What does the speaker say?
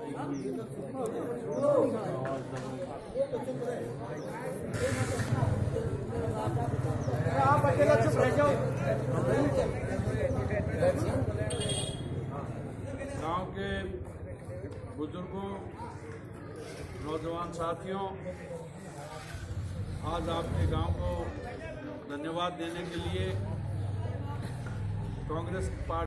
आप अकेला चुप रह जाओ। गांव के बुजुर्गों, नौजवान साथियों, आज आपके गांव को धन्यवाद देने के लिए कांग्रेस पार्टी